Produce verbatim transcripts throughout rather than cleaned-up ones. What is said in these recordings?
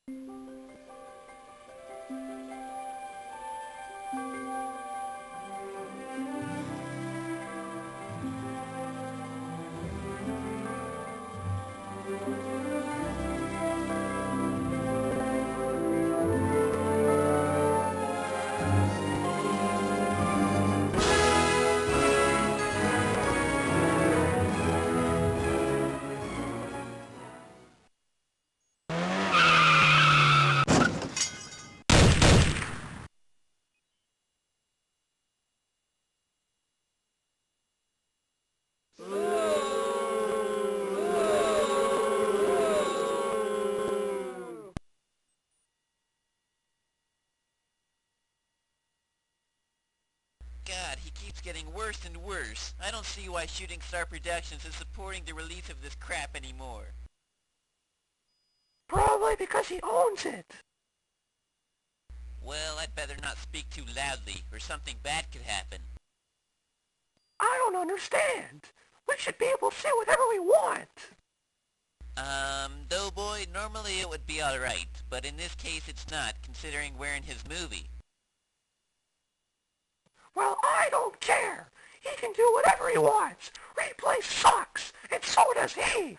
God, he keeps getting worse and worse. I don't see why Shooting Star Productions is supporting the release of this crap anymore. Probably because he owns it. Well, I'd better not speak too loudly, or something bad could happen. I don't understand. We should be able to say whatever we want. Um, Doughboy, normally it would be alright, but in this case it's not, considering we're in his movie. Well, I don't care. He can do whatever he wants. Replay sucks, and so does he.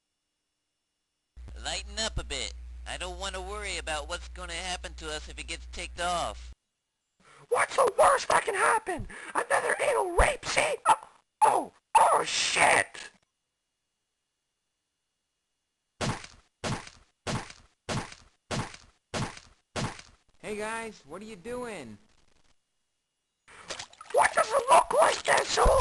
Lighten up a bit. I don't want to worry about what's going to happen to us if it gets ticked off. What's the worst that can happen? Another anal rape scene? Oh, oh, oh shit! Hey guys, what are you doing? What does it look like, asshole?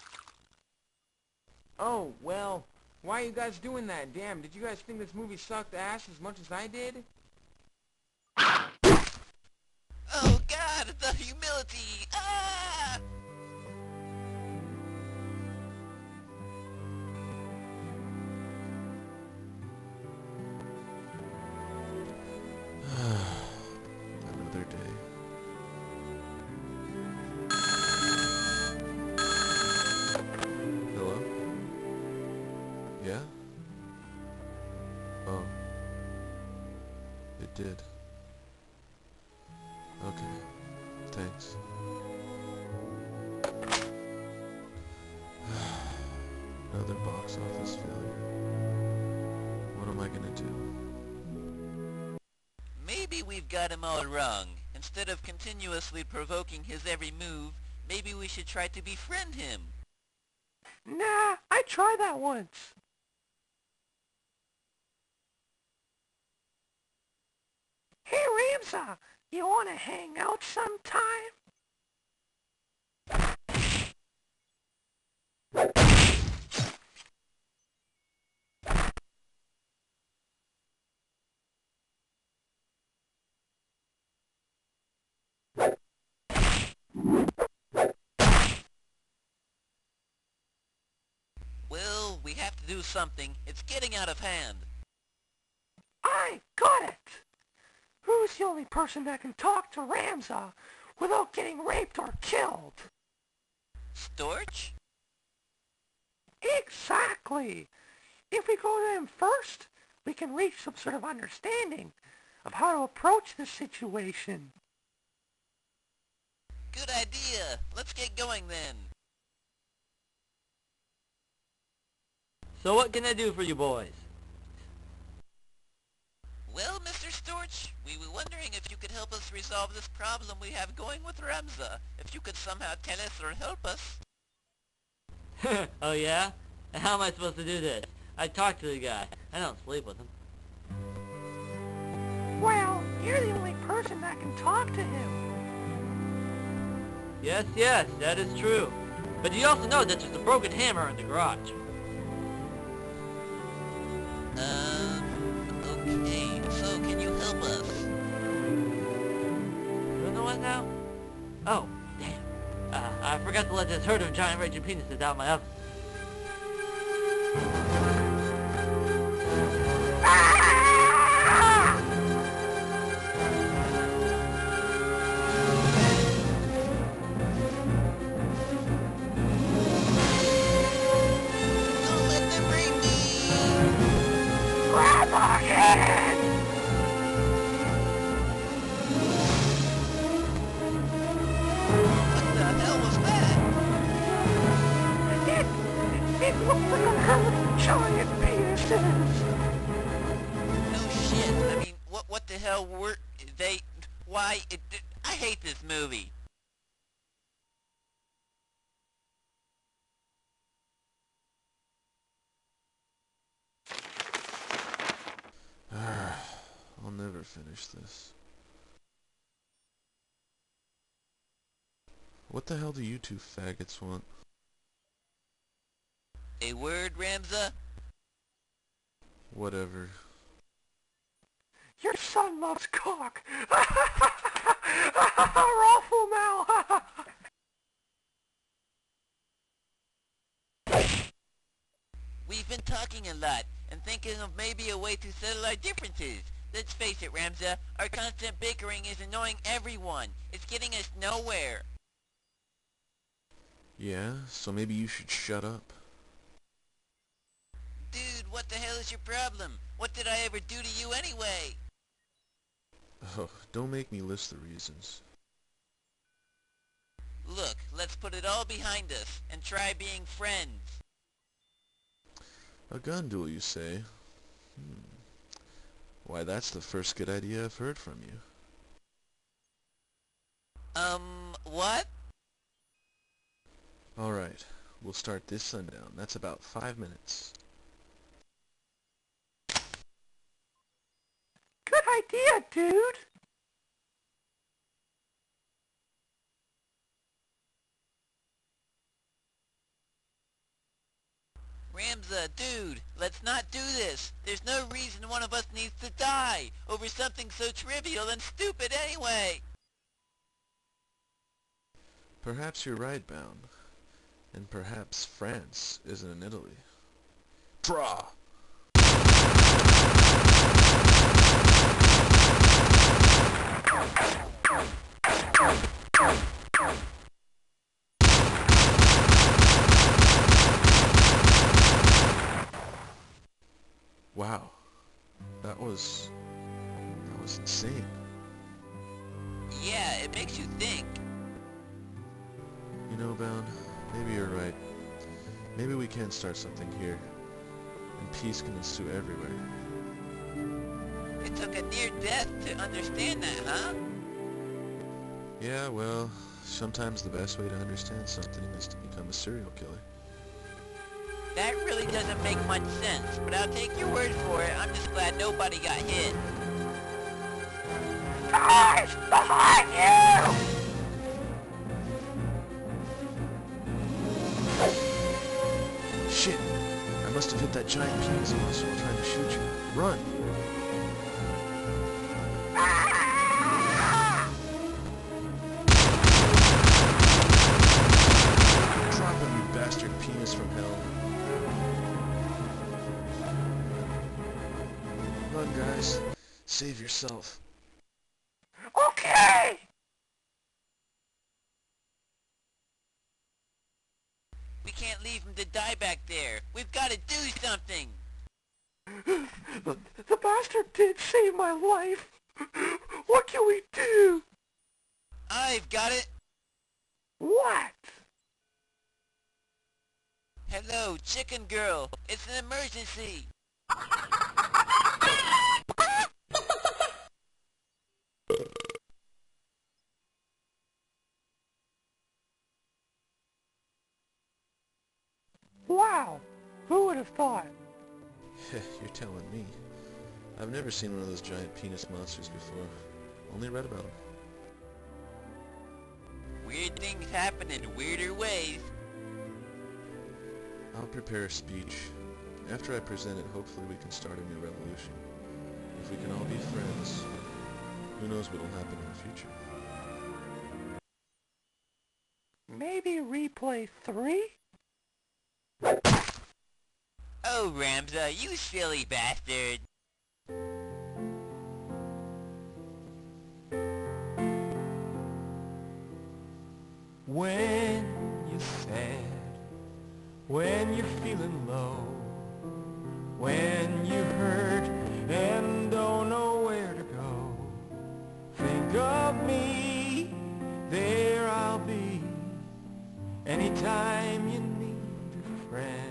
Oh, well, why are you guys doing that? Damn, did you guys think this movie sucked ass as much as I did? Oh God, the humility! Ah! Another day. Hello? Yeah? Oh. It did. Okay. Thanks. Another box office failure. What am I gonna do? Maybe we've got him all wrong. Instead of continuously provoking his every move, maybe we should try to befriend him. Nah, I tried that once. Hey, Ramza, you want to hang out sometime? Well, we have to do something. It's getting out of hand. I got it! Who's the only person that can talk to Ramza without getting raped or killed? Storch? Exactly! If we go to him first, we can reach some sort of understanding of how to approach the situation. Good idea. Let's get going then. So what can I do for you boys? Well, Mister Storch, we were wondering if you could help us resolve this problem we have going with Ramza. If you could somehow tell us or help us. Oh yeah? How am I supposed to do this? I talk to the guy. I don't sleep with him. Well, you're the only person that can talk to him. Yes, yes, that is true. But you also know that there's a broken hammer in the garage. Um, okay, so can you help us? You know what now? Oh, damn. Uh, I forgot to let this herd of giant raging penises out my oven. Don't let them bring me! Grab our head! I, it, I hate this movie. I'll never finish this. What the hell do you two faggots want? A word, Ramza? Whatever. Your son loves cock. Raffle Mal. We've been talking a lot, and thinking of maybe a way to settle our differences. Let's face it, Ramza, our constant bickering is annoying everyone. It's getting us nowhere. Yeah, so maybe you should shut up. Dude, what the hell is your problem? What did I ever do to you anyway? Oh, don't make me list the reasons. Look, let's put it all behind us, and try being friends. A gun duel, you say? Hmm. Why, that's the first good idea I've heard from you. Um, what? Alright, we'll start this sundown. That's about five minutes. Good idea, dude. Ramza, dude, let's not do this. There's no reason one of us needs to die over something so trivial and stupid anyway. Perhaps you're right, Bown. And perhaps France isn't in Italy. Draw! Wow. That was... that was insane. Yeah, it makes you think. You know, Bound, maybe you're right. Maybe we can start something here, and peace can ensue everywhere. It took a near death to understand that, huh? Yeah, well, sometimes the best way to understand something is to become a serial killer. That really doesn't make much sense, but I'll take your word for it. I'm just glad nobody got hit. Guys, behind you! Shit! I must have hit that giant penis monster while trying to shoot you. Run! Drop him, you bastard penis from hell. Run, guys. Save yourself. Okay! We can't leave him to die back there. We've got to do something. The, the bastard did save my life. What can we do? I've got it. What? Hello, chicken girl. It's an emergency. Wow, who would have thought? You're telling me. I've never seen one of those giant penis monsters before. Only read about them. Weird things happen in weirder ways. I'll prepare a speech. After I present it, hopefully we can start a new revolution. If we can all be friends, who knows what'll happen in the future. Maybe replay three? Oh, Ramza, you silly bastard. When you're sad, when you're feeling low, when you hurt and don't know where to go, think of me, there I'll be, anytime you need a friend.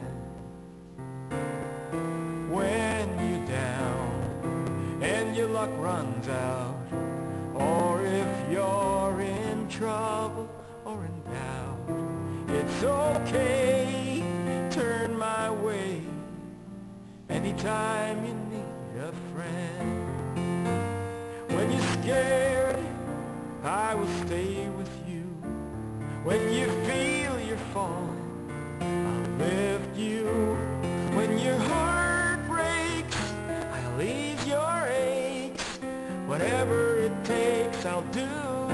When you're down and your luck runs out, or if okay. Turn my way anytime you need a friend. When you're scared, I will stay with you. When you feel you're falling, I'll lift you. When your heart breaks, I'll ease your aches. Whatever it takes, I'll do.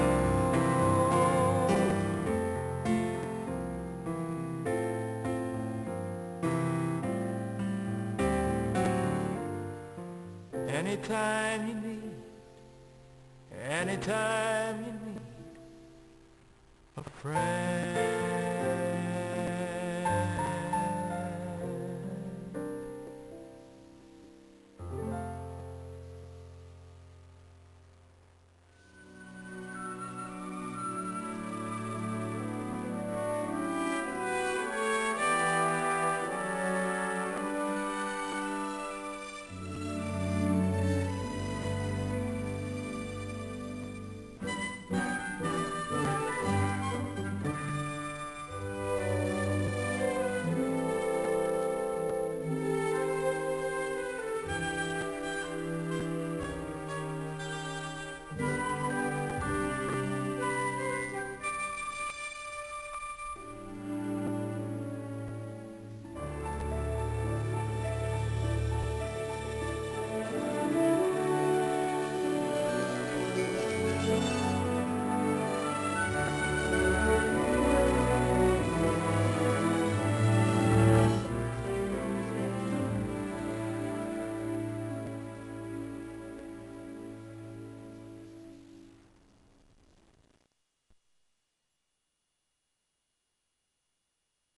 Anytime you need, anytime you need a friend.